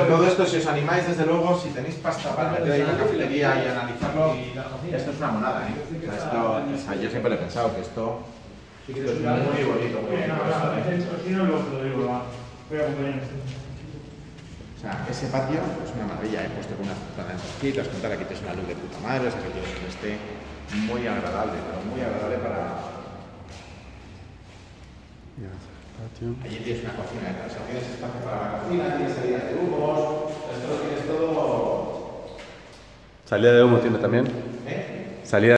todo esto, si os animáis, desde luego, si tenéis pasta para meter ahí en la cafetería y analizarlo, esto es una monada, ¿eh? O sea, yo siempre lo he pensado, que esto es muy bonito, muy bonito. O sea, ese patio es una maravilla, he puesto con unas plantas, con tal, aquí tienes una luz de puta madre, o sea, que quiero que esté muy agradable, pero muy agradable para... Allí tienes una cocina, o sea, tienes espacio para la cocina, tienes salidas de humos, esto lo tienes todo... ¿Salida de humo tiene también? ¿Eh? Salida